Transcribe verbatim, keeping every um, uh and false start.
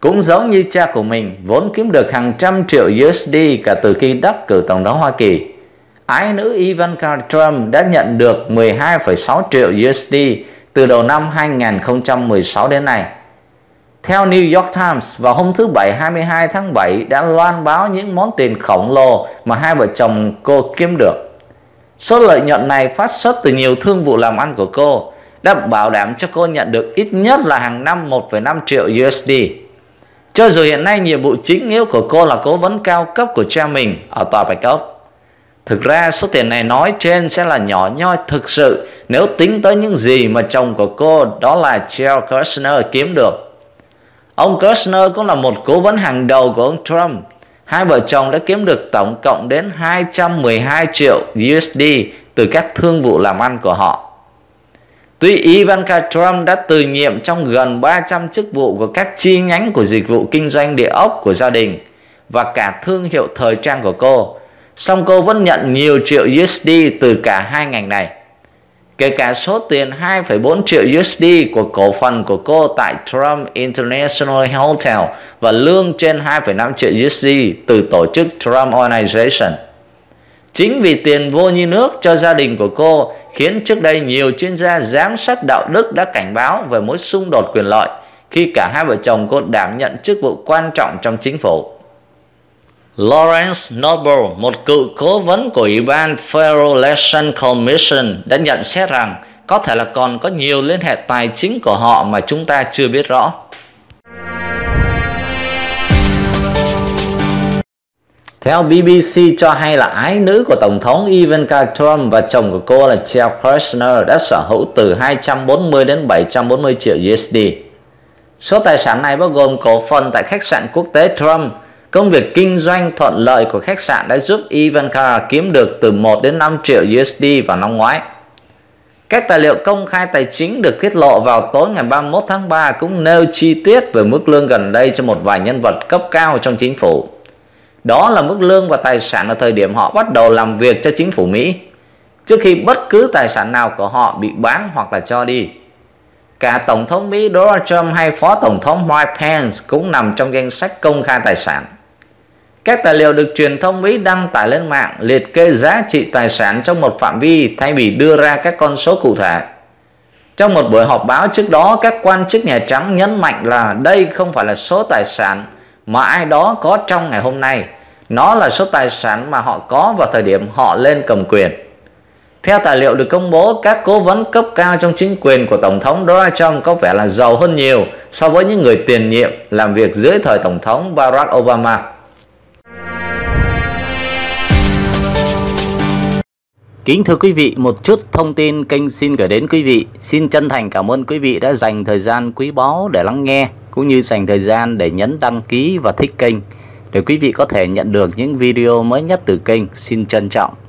Cũng giống như cha của mình, vốn kiếm được hàng trăm triệu u ét đê cả từ khi đắc cử Tổng thống Hoa Kỳ, ái nữ Ivanka Trump đã nhận được mười hai phẩy sáu triệu u ét đê từ đầu năm hai nghìn không trăm mười sáu đến nay. Theo New York Times, vào hôm thứ Bảy hai mươi hai tháng bảy đã loan báo những món tiền khổng lồ mà hai vợ chồng cô kiếm được. Số lợi nhuận này phát xuất từ nhiều thương vụ làm ăn của cô, đã bảo đảm cho cô nhận được ít nhất là hàng năm một phẩy năm triệu u ét đê. Cho dù hiện nay nhiệm vụ chính yếu của cô là cố vấn cao cấp của cha mình ở Tòa Bạch Ốc. Thực ra số tiền này nói trên sẽ là nhỏ nhoi thực sự nếu tính tới những gì mà chồng của cô, đó là Jared Kushner, kiếm được. Ông Kushner cũng là một cố vấn hàng đầu của ông Trump. Hai vợ chồng đã kiếm được tổng cộng đến hai trăm mười hai triệu u ét đê từ các thương vụ làm ăn của họ. Tuy Ivanka Trump đã từ nhiệm trong gần ba trăm chức vụ của các chi nhánh của dịch vụ kinh doanh địa ốc của gia đình và cả thương hiệu thời trang của cô, song cô vẫn nhận nhiều triệu u ét đê từ cả hai ngành này. Kể cả số tiền hai phẩy bốn triệu u ét đê của cổ phần của cô tại Trump International Hotel và lương trên hai phẩy năm triệu u ét đê từ tổ chức Trump Organization. Chính vì tiền vô như nước cho gia đình của cô khiến trước đây nhiều chuyên gia giám sát đạo đức đã cảnh báo về mối xung đột quyền lợi khi cả hai vợ chồng cô đảm nhận chức vụ quan trọng trong chính phủ. Lawrence Noble, một cựu cố vấn của Ủy ban Federal Election Commission, đã nhận xét rằng có thể là còn có nhiều liên hệ tài chính của họ mà chúng ta chưa biết rõ. Theo bê bê xê cho hay là ái nữ của Tổng thống Ivanka Trump và chồng của cô là Jared Kushner đã sở hữu từ hai trăm bốn mươi đến bảy trăm bốn mươi triệu u ét đê. Số tài sản này bao gồm cổ phần tại khách sạn quốc tế Trump. Công việc kinh doanh thuận lợi của khách sạn đã giúp Ivanka kiếm được từ một đến năm triệu u ét đê vào năm ngoái. Các tài liệu công khai tài chính được tiết lộ vào tối ngày ba mươi mốt tháng ba cũng nêu chi tiết về mức lương gần đây cho một vài nhân vật cấp cao trong chính phủ. Đó là mức lương và tài sản ở thời điểm họ bắt đầu làm việc cho chính phủ Mỹ, trước khi bất cứ tài sản nào của họ bị bán hoặc là cho đi. Cả Tổng thống Mỹ Donald Trump hay Phó Tổng thống Mike Pence cũng nằm trong danh sách công khai tài sản. Các tài liệu được truyền thông Mỹ đăng tải lên mạng liệt kê giá trị tài sản trong một phạm vi thay vì đưa ra các con số cụ thể. Trong một buổi họp báo trước đó, các quan chức Nhà Trắng nhấn mạnh là đây không phải là số tài sản mà ai đó có trong ngày hôm nay. Nó là số tài sản mà họ có vào thời điểm họ lên cầm quyền. Theo tài liệu được công bố, các cố vấn cấp cao trong chính quyền của Tổng thống Donald Trump có vẻ là giàu hơn nhiều so với những người tiền nhiệm làm việc dưới thời Tổng thống Barack Obama. Kính thưa quý vị, một chút thông tin kênh xin gửi đến quý vị. Xin chân thành cảm ơn quý vị đã dành thời gian quý báu để lắng nghe, cũng như dành thời gian để nhấn đăng ký và thích kênh, để quý vị có thể nhận được những video mới nhất từ kênh. Xin trân trọng.